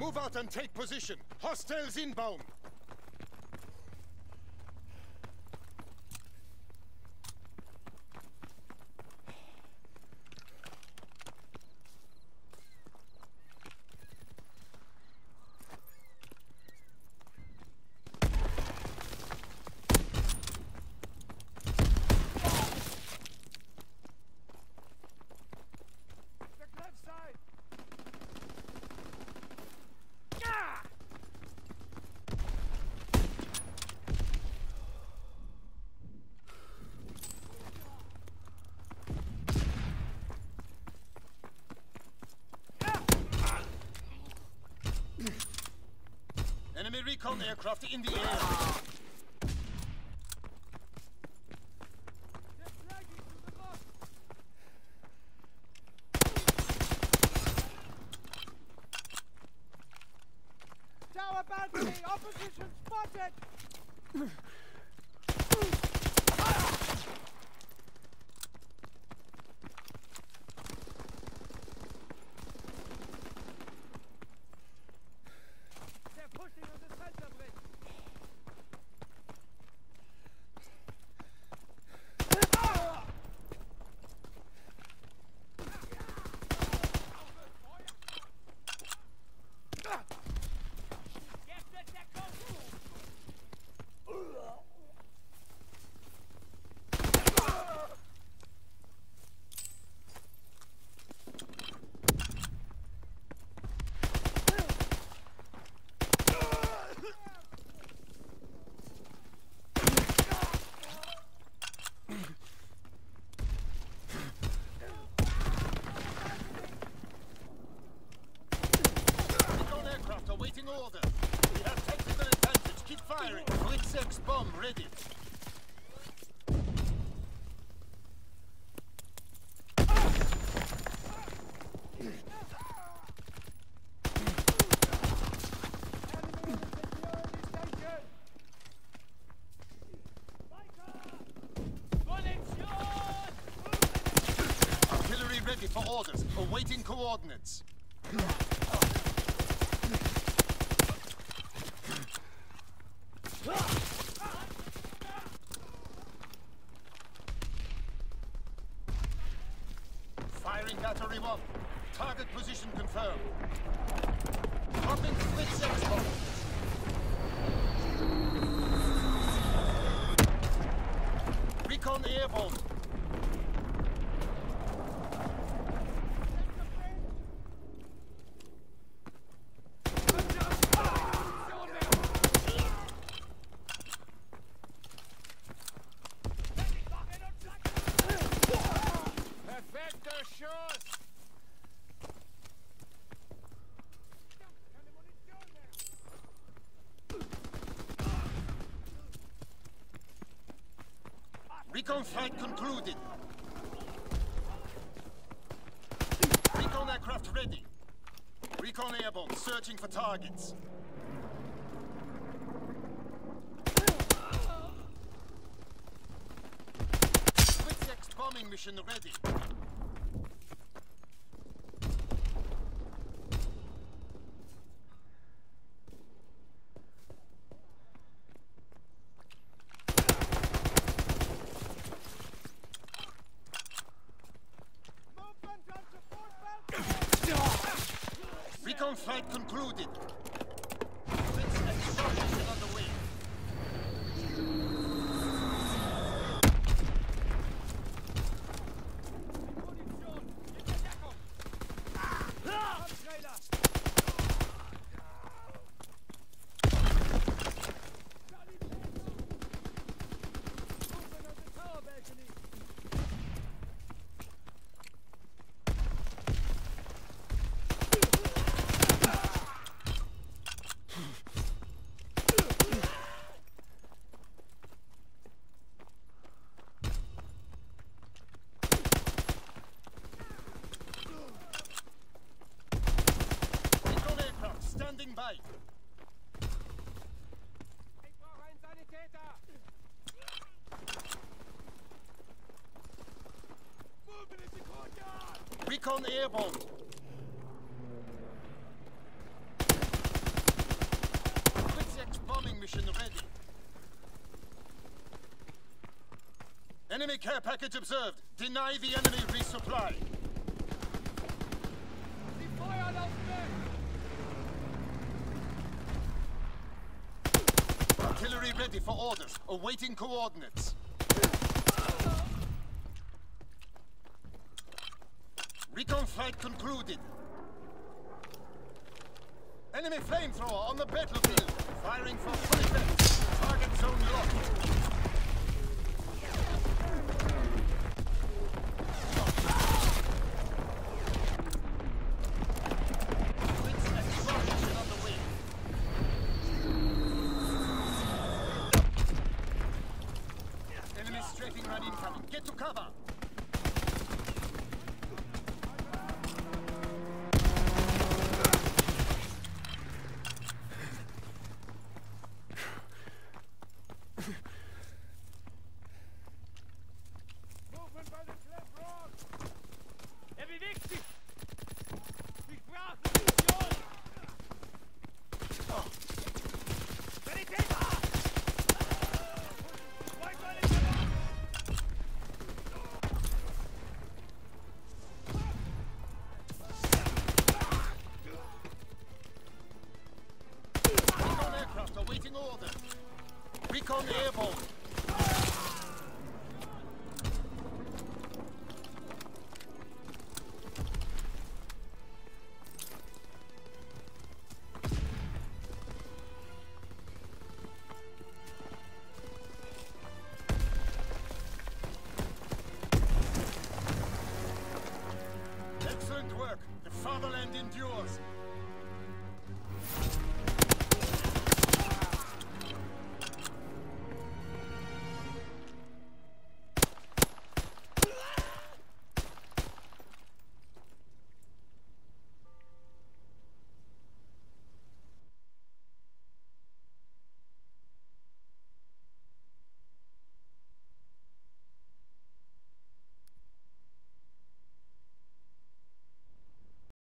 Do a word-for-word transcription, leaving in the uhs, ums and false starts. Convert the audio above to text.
Move out and take position. Hostiles inbound. Enemy recon aircraft in the air. Tower boundary, opposition spotted! Awaiting order. We have tactical advantage. Keep firing. Blitzex bomb ready. Artillery ready for orders. Awaiting coordinates. Firing battery one. Target position confirmed. Dropping Blitzex bomb. Recon airborne. Recon fight concluded. Recon aircraft ready. Recon airborne, searching for targets. Blitzex bombing mission ready. Recon fight concluded. Blitzex shot mission underway. Standing by. Ich brauche einen Sanitäter. Movement in the courtyard. Recon airborne. Enemy care package observed. Deny the enemy resupply. Artillery ready for orders. Awaiting coordinates. Recon flight concluded. Enemy flamethrower on the battlefield. Firing for full effect. Target zone locked. Enemy strafing run incoming. Get to cover. Awaiting order. Recon airborne. Excellent work. The fatherland endures.